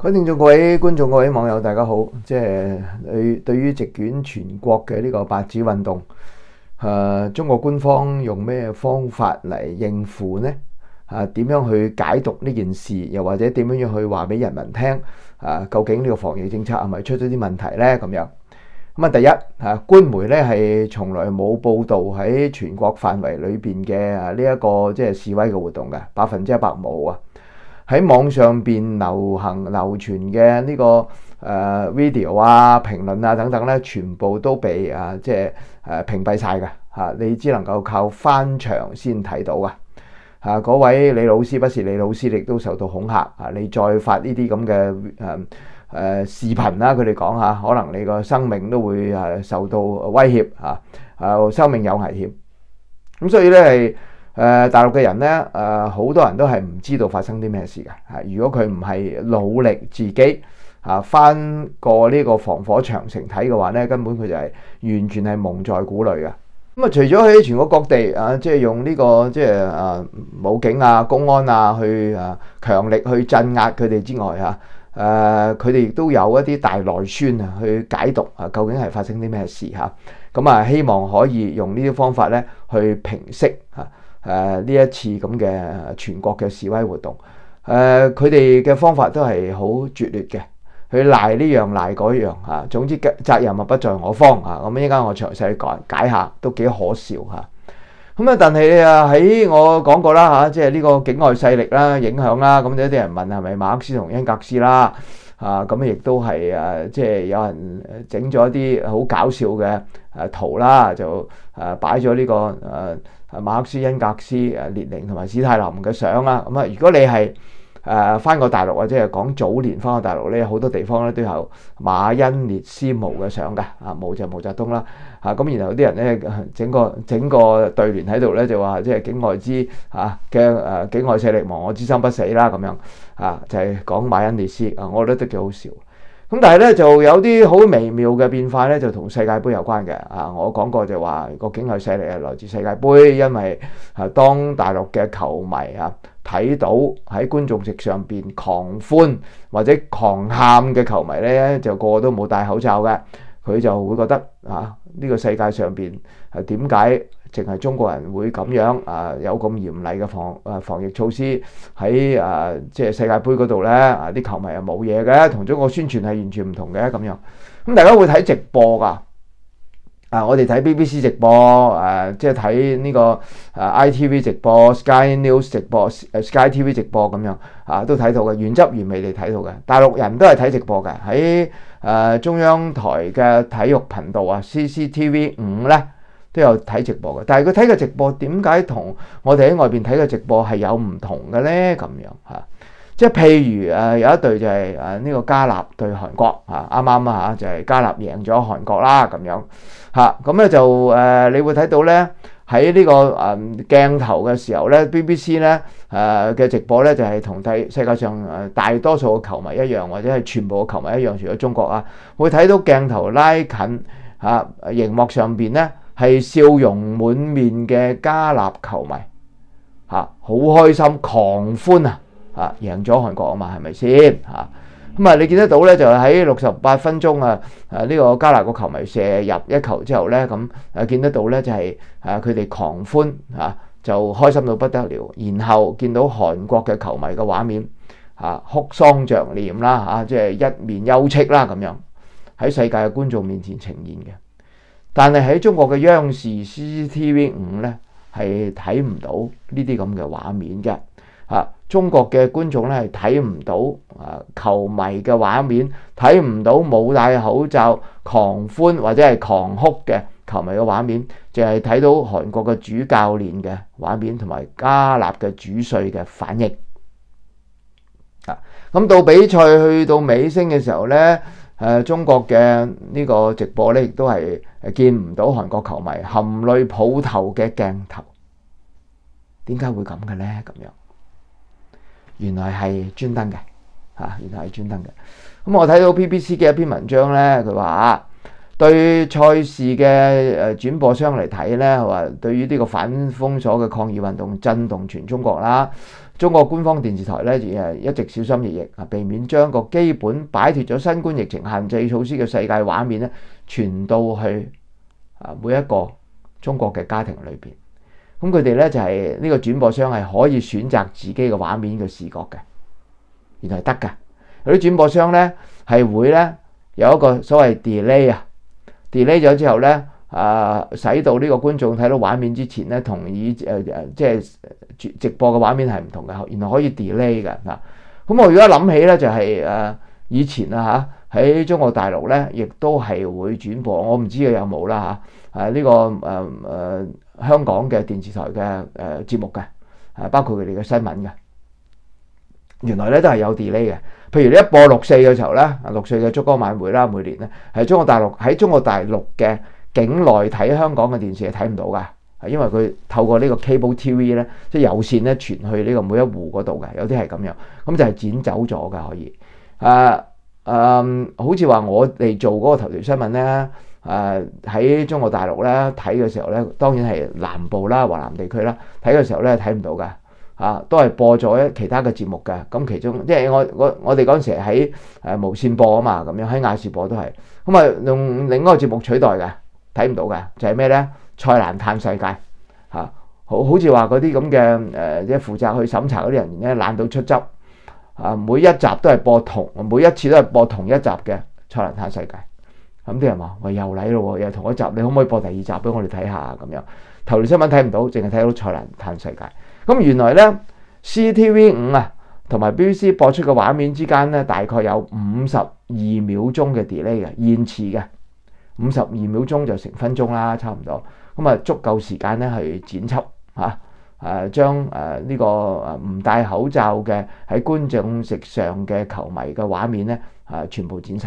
各位聽眾、各位觀眾、各位網友，大家好。即係對於席捲全國嘅呢個白紙運動，中國官方用咩方法嚟應付呢？點樣去解讀呢件事？又或者點樣去話俾人民聽？究竟呢個防疫政策係咪出咗啲問題呢？咁樣咁啊，第一官媒咧係從來冇報導喺全國範圍裏邊嘅呢一個即係示威嘅活動嘅，100%冇啊！喺網上邊流傳嘅呢個video 啊、評論啊等等咧，全部都被屏蔽晒嘅嚇，你只能夠靠翻牆先睇到啊！嗰位李老師不是李老師，亦都受到恐嚇啊！你再發呢啲咁嘅視頻啦，佢哋講嚇，可能你個生命都會受到威脅嚇，生命有危險。咁所以咧係。大陸嘅人咧，好多人都係唔知道發生啲咩事嘅。如果佢唔係努力自己翻過呢個防火長城睇嘅話咧，根本佢就係完全係蒙在鼓裏嘅。咁啊，除咗喺全國各地即係用呢個武警啊、公安啊去強力去鎮壓佢哋之外佢哋亦都有一啲大內宣去解讀究竟係發生啲咩事咁希望可以用呢啲方法咧去平息呢一次咁嘅全國嘅示威活動，佢哋嘅方法都係好拙劣嘅，去賴呢樣賴嗰樣總之責任不在我方咁依家我詳細解下，都幾可笑咁但係喺我講過啦即係呢個境外勢力啦、影響啦，咁有啲人問係咪馬克思同恩格斯啦咁亦都係即係有人整咗一啲好搞笑嘅圖啦，就擺咗呢個馬克思、恩格斯、列寧同埋史太林嘅相啦。咁如果你係翻過大陸或者係講早年翻過大陸咧，好多地方咧都有馬恩列斯毛嘅相嘅毛就毛澤東啦咁然後啲人咧整個對聯喺度咧就話即係境外之嘅境外勢力亡我之心不死啦咁樣就係講馬恩列斯我覺得都幾好笑。咁但係咧就有啲好微妙嘅變化咧，就同世界盃有關嘅我講過就話個境外勢力係來自世界盃，因為當大陸嘅球迷睇到喺觀眾席上邊狂歡或者狂喊嘅球迷咧，就個個都冇戴口罩嘅，佢就會覺得呢個世界上邊點解淨係中國人會咁樣有咁嚴厲嘅防疫措施喺即係世界盃嗰度咧啲球迷又冇嘢嘅，同中國宣傳係完全唔同嘅咁樣。咁大家會睇直播㗎我哋睇 BBC 直播即係睇呢個ITV 直播、Sky News 直播、Sky TV 直播咁樣都睇到嘅，原汁原味地睇到嘅。大陸人都係睇直播嘅，喺中央台嘅體育頻道CCTV5咧都有睇直播嘅。但係佢睇嘅直播點解同我哋喺外邊睇嘅直播係有唔同嘅咧？咁樣即係譬如有一隊就係呢個加納對韓國啱啱就係加納贏咗韓國啦咁樣咁咧就你會睇到咧喺呢個鏡頭嘅時候咧 BBC 咧嘅直播咧就係同世界上大多數嘅球迷一樣，或者係全部嘅球迷一樣，除咗中國會睇到鏡頭拉近熒幕上邊咧係笑容滿面嘅加納球迷好開心狂歡贏咗韓國嘛，係咪先咁你見得到咧就喺68分鐘呢個加納個球迷射入一球之後咧咁見得到咧就係佢哋狂歡就開心到不得了，然後見到韓國嘅球迷嘅畫面哭喪着臉啦即係一面憂戚啦咁樣喺世界嘅觀眾面前呈現嘅。但係喺中國嘅央視 CCTV5 咧係睇唔到呢啲咁嘅畫面嘅中國嘅觀眾咧係睇唔到球迷嘅畫面，睇唔到冇戴口罩狂歡或者係狂哭嘅球迷嘅畫面，淨係睇到韓國嘅主教練嘅畫面同埋加納嘅主帥嘅反應咁到比賽去到尾聲嘅時候咧中國嘅呢個直播咧亦都係見唔到韓國球迷含淚抱頭嘅鏡頭。點解會咁嘅咧？咁樣原來係專登嘅原來係專登嘅。咁我睇到 BBC 嘅一篇文章咧，佢話對賽事嘅轉播商嚟睇咧，話對於呢個反封鎖嘅抗議運動震動全中國啦。中國官方電視台咧亦係一直小心翼翼啊，避免將個基本擺脫咗新冠疫情限制措施嘅世界畫面咧傳到去每一個中國嘅家庭裏邊。咁佢哋咧就係呢個轉播商係可以選擇自己嘅畫面嘅視覺嘅，原來係得㗎。有啲轉播商咧係會咧有一個所謂 delay 咗之後咧，使到呢個觀眾睇到畫面之前咧，同即係直播嘅畫面係唔同嘅，原來可以 delay 嘅嗱。咁我而家諗起咧就係以前喺中國大陸咧，亦都係會轉播，我唔知佢有冇啦呢個香港嘅電視台嘅節目嘅，包括佢哋嘅新聞嘅，原來咧都係有 delay 嘅。譬如你一播6·4嘅時候咧，6·4嘅燭光晚會啦，每年咧喺中國大陸嘅境內睇香港嘅電視係睇唔到噶，因為佢透過呢個 cable TV 咧，即係有線咧傳去呢個每一戶嗰度嘅，有啲係咁樣，咁就係剪走咗噶可以。好似話我哋做嗰個頭條新聞咧，喺中國大陸咧睇嘅時候咧，當然係南部啦、華南地區啦，睇嘅時候咧睇唔到噶。都係播咗其他嘅節目嘅，咁其中即係我哋嗰陣時喺無線播啊嘛，咁樣喺亞視播都係，咁啊用另一個節目取代嘅，睇唔到嘅，就係咩咧？蔡瀾探世界好似話嗰啲咁嘅即係負責去審查嗰啲人員咧懶到出汁每一集都係每一次都係播同一集嘅蔡瀾探世界，咁啲人話喂又嚟咯，又係同一集，你可唔可以播第二集俾我哋睇下咁樣？頭條新聞睇唔到，淨係睇到蔡瀾探世界。咁原來咧 CCTV5同埋 BBC 播出嘅畫面之間咧，大概有52秒鐘嘅 delay 嘅延遲嘅，52秒鐘就成分鐘啦，差唔多。咁足夠時間咧去剪輯將呢個唔戴口罩嘅喺觀眾席上嘅球迷嘅畫面咧全部剪晒。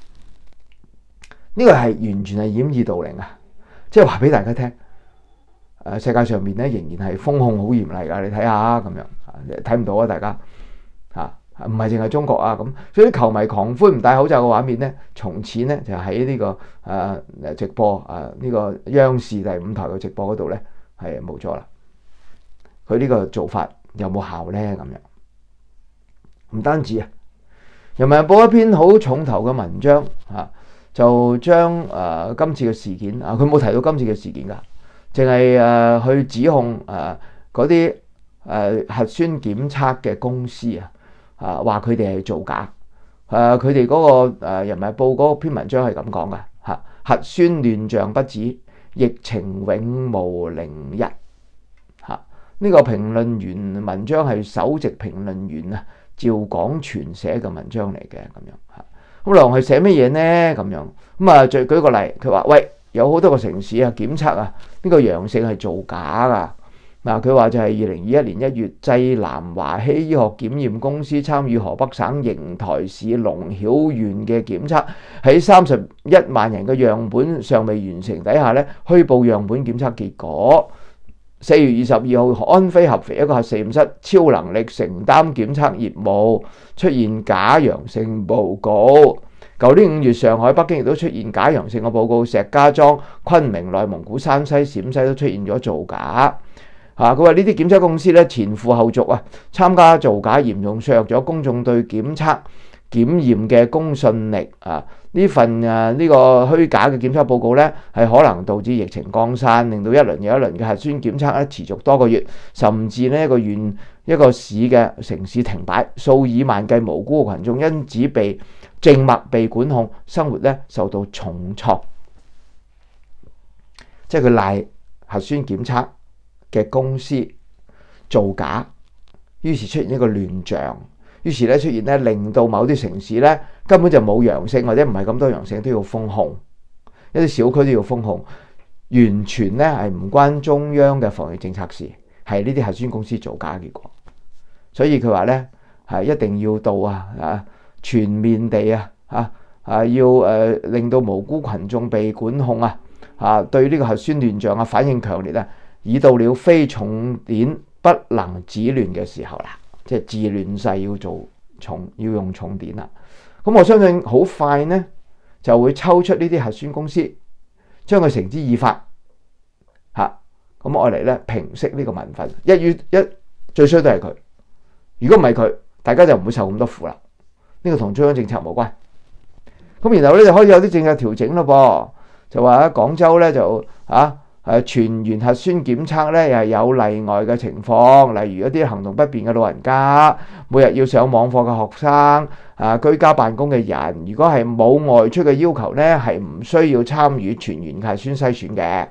呢個係完全係掩耳盜鈴啊！即係話俾大家聽。世界上面咧仍然係封控好嚴厲㗎，你睇下咁樣，睇唔到啊大家唔係淨係中國咁，所以啲球迷狂歡唔戴口罩嘅畫面咧，從此咧就喺呢個直播呢個央視第5台嘅直播嗰度咧係冇咗啦。佢呢個做法有冇效咧？咁樣唔單止人民日報一篇好重頭嘅文章就將今次嘅事件佢冇提到今次嘅事件㗎。淨係去指控嗰啲核酸檢測嘅公司話佢哋係造假。佢哋嗰個人民日報嗰篇文章係咁講噶核酸亂象不止，疫情永無寧日。呢個評論員文章係首席評論員趙廣全寫嘅文章嚟嘅咁樣咁內容係寫乜嘢呢？咁樣咁再舉個例，佢話喂。有好多個城市檢測呢個陽性係造假噶。嗱，佢話就係2021年1月，濟南華希醫學檢驗公司參與河北省邢台市龍曉縣嘅檢測，喺31萬人嘅樣本尚未完成底下咧，虛報樣本檢測結果。4月22號，安徽合肥一個核實驗室超能力承擔檢測業務，出現假陽性報告。舊年5月，上海、北京亦都出現假陽性嘅報告，石家莊、昆明、內蒙古、山西、陝西都出現咗造假。佢話呢啲檢測公司咧前赴後續參加造假，嚴重削弱咗公眾對檢測檢驗嘅公信力。呢份呢個虛假嘅檢測報告咧係可能導致疫情擴散，令到一輪又一輪嘅核酸檢測咧持續多個月，甚至呢一個縣一個市嘅城市停擺，數以萬計無辜嘅群眾因此被靜默被管控，生活咧受到重創。即係佢賴核酸檢測嘅公司造假，於是出現一個亂象，於是咧出現咧令到某啲城市咧根本就冇陽性或者唔係咁多陽性都要封控，一啲小區都要封控，完全咧係唔關中央嘅防疫政策事，係呢啲核酸公司造假嘅結果。所以佢話咧係一定要到全面地要令到無辜群眾被管控對呢個核酸亂象反應強烈已到了非重典不能止亂嘅時候啦，即係治亂世要用重典啦。咁我相信好快呢， 就會抽出呢啲核酸公司，將佢繩之以法嚇，咁愛嚟咧平息呢個民憤。最衰都係佢，如果唔係佢，大家就唔會受咁多苦啦。呢個同中央政策無關。咁然後咧就開始有啲政策調整咯噃，就話喺廣州咧就全員核酸檢測咧，又係有例外嘅情況，例如一啲行動不便嘅老人家，每日要上網課嘅學生，居家辦公嘅人，如果係冇外出嘅要求咧，係唔需要參與全員核酸篩選嘅。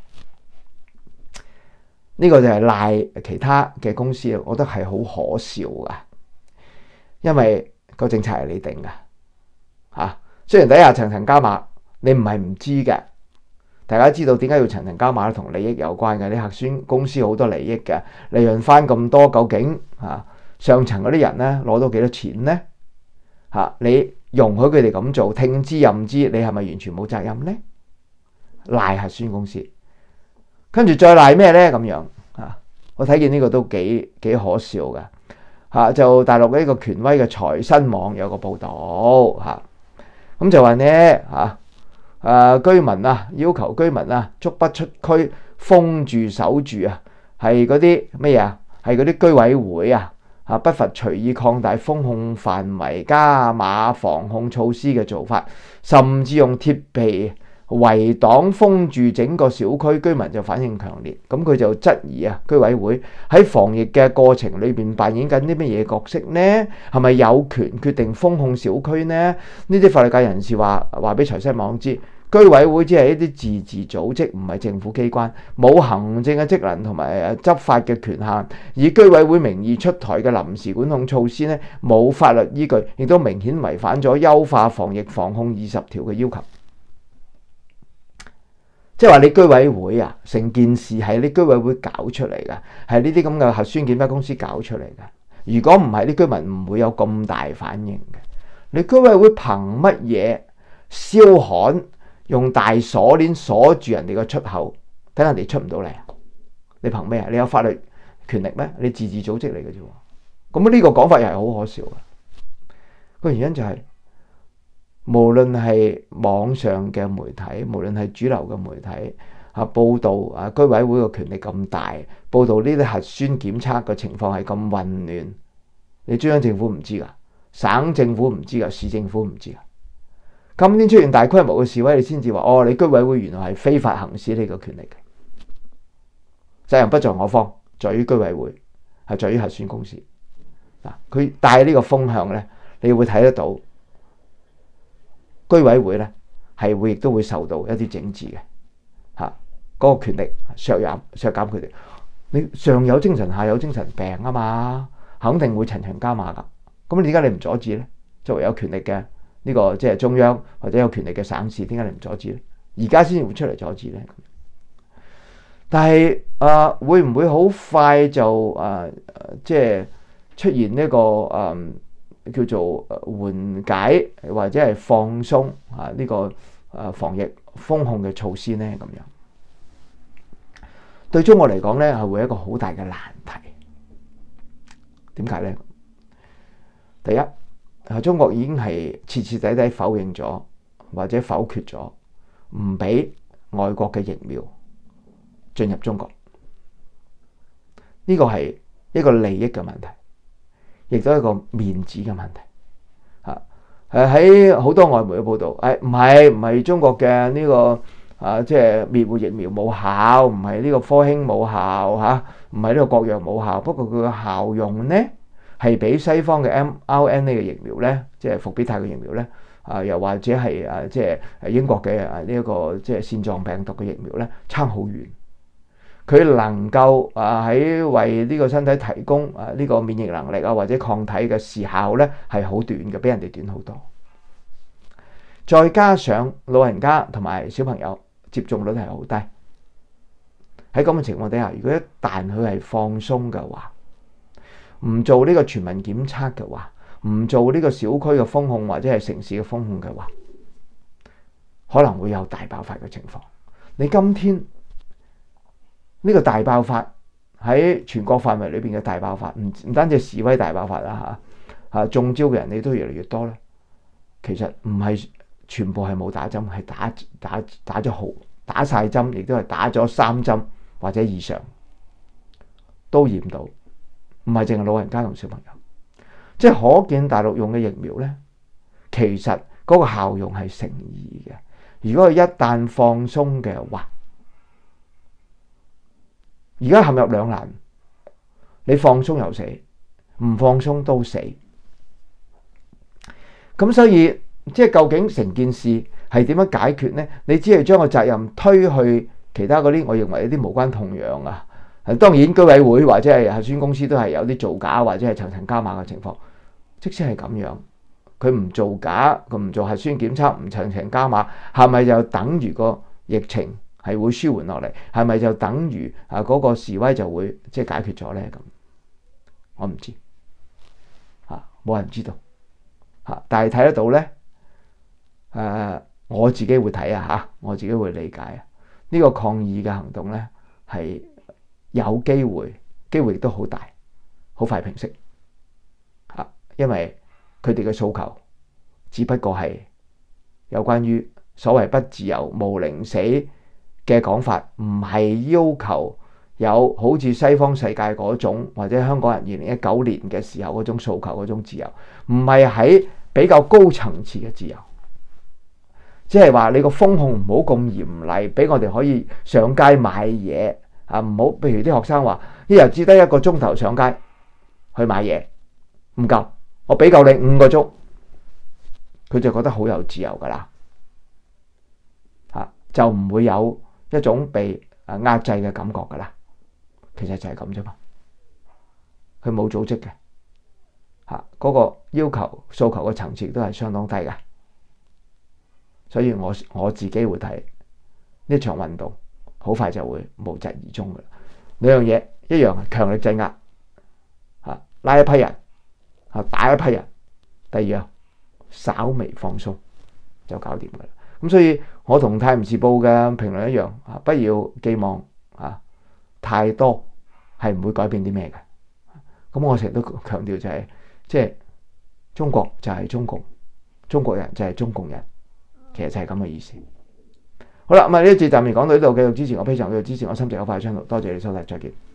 呢個就係賴其他嘅公司，我覺得係好可笑噶，因為個政策係你定噶雖然底下層層加碼，你唔係唔知嘅。大家知道點解要層層加碼，同利益有關嘅。你核酸公司好多利益嘅，利潤翻咁多，究竟上層嗰啲人咧攞到幾多錢呢？你容許佢哋咁做，聽之任之，你係咪完全冇責任呢？賴核酸公司，跟住再賴咩呢？咁樣我睇見呢個都幾可笑嘅就大陸呢個權威嘅財新網有個報導咁就話呢居民要求居民足不出區，封住守住係嗰啲咩係嗰啲居委會不乏隨意擴大封控範圍、加碼防控措施嘅做法，甚至用鐵皮圍擋封住整個小區，居民就反應強烈。咁佢就質疑居委會喺防疫嘅過程裏邊扮演緊啲乜嘢角色呢？係咪有權決定封控小區呢？呢啲法律界人士話俾財新網知，居委會只係一啲自治組織，唔係政府機關，冇行政嘅職能同埋執法嘅權限。以居委會名義出台嘅臨時管控措施呢，冇法律依據，亦都明顯違反咗優化防疫防控20條嘅要求。即係話你居委會成件事係你居委會搞出嚟㗎，係呢啲咁嘅核酸檢測公司搞出嚟㗎。如果唔係，啲居民唔會有咁大反應嘅。你居委會憑乜嘢燒焊，用大鎖鏈鎖住人哋個出口，等人哋出唔到嚟？你憑咩？你有法律權力咩？你自治組織嚟嘅啫。咁呢個講法又係好可笑嘅。個原因就係，無論係網上嘅媒體，無論係主流嘅媒體報道居委會嘅權力咁大，報道呢啲核酸檢測嘅情況係咁混亂，你中央政府唔知㗎，省政府唔知㗎，市政府唔知㗎。今天出現大規模嘅示威，你先至話你居委會原來係非法行使呢個權力嘅，責任不在我方，在於居委會，係在於核酸公司。佢帶呢個風向呢，你會睇得到居委會呢係亦都會受到一啲整治嘅嗰個權力削減佢哋。你上有精神下有精神病啊嘛，肯定會層層加碼㗎。咁點解你唔阻止呢？作為有權力嘅呢個即係中央或者有權力嘅省市，點解你唔阻止呢？而家先會出嚟阻止呢？但係會唔會好快就即係出現呢個叫做緩解或者係放鬆呢個防疫封控嘅措施呢？咁樣對中國嚟講呢，係會有一個好大嘅難題。點解呢？第一，中國已經係徹底底否認咗或者否決咗唔俾外國嘅疫苗進入中國。呢個係一個利益嘅問題，亦都係一個面子嘅問題。喺好多外媒嘅報道，唔係中國嘅呢個即係滅活疫苗冇效，唔係呢個科興冇效唔係呢個國藥冇效。不過佢嘅效用呢，係比西方嘅 mRNA 嘅疫苗呢，即係復必泰嘅疫苗呢，又或者係即係英國嘅呢一個即係腺狀病毒嘅疫苗呢，差好遠。佢能夠喺為呢個身體提供呢個免疫能力或者抗體嘅時效呢，係好短嘅，比人哋短好多。再加上老人家同埋小朋友接種率係好低。喺咁嘅情況底下，如果一旦佢係放鬆嘅話，唔做呢個全民檢測嘅話，唔做呢個小區嘅封控或者係城市嘅封控嘅話，可能會有大爆發嘅情況。你今天呢個大爆發喺全國範圍裏邊嘅大爆發，唔單止示威大爆發啦中招嘅人你都越嚟越多咧。其實唔係全部係冇打針，係打晒針，亦都係打咗3針或者以上都驗到，唔係淨係老人家同小朋友。即係可見大陸用嘅疫苗咧，其實嗰個效用係成疑嘅。如果佢一旦放鬆嘅話，而家陷入兩難，你放鬆又死，唔放鬆都死。咁所以即係究竟成件事係點樣解決呢？你只係將個責任推去其他嗰啲，我認為有啲無關痛癢啊。當然居委會或者係核酸公司都係有啲造假或者係層層加碼嘅情況。即使係咁樣，佢唔造假，佢唔做核酸檢測，唔層層加碼，係咪就等於個疫情係會舒緩落嚟？係咪就等於嗰個示威就會即係解決咗呢？咁我唔知，冇人知道。但係睇得到咧，我自己會睇我自己會理解呢個抗議嘅行動咧係有機會亦都好大，好快平息。因為佢哋嘅訴求只不過係有關於所謂不自由毋寧死嘅講法，唔係要求有好似西方世界嗰種或者香港人2019年嘅時候嗰種訴求嗰種自由，唔係喺比較高層次嘅自由，即係話你個封控唔好咁嚴厲，俾我哋可以上街買嘢唔好，譬如啲學生話一日只得1個鐘頭上街去買嘢唔夠。我俾夠你5個鐘，佢就覺得好有自由噶啦，就唔會有一種被壓制嘅感覺噶啦。其實就係咁啫嘛，佢冇組織嘅，嗰個要求訴求嘅層次都係相當低嘅，所以我自己會睇呢場運動好快就會無疾而終噶啦。兩樣嘢一樣係強力鎮壓，拉一批人。打一批人，第二樣稍微放鬆就搞掂噶啦。咁所以我同《泰晤士報》嘅評論一樣，不要寄望太多係唔會改變啲咩嘅。咁我成日都強調就係，即係中國就係中共，中國人就係中共人，其實就係咁嘅意思。好啦，咁呢一節暫時講到呢度，繼續支持我，非常繼續支持我心直口快嘅 channel，多謝你收睇，再見。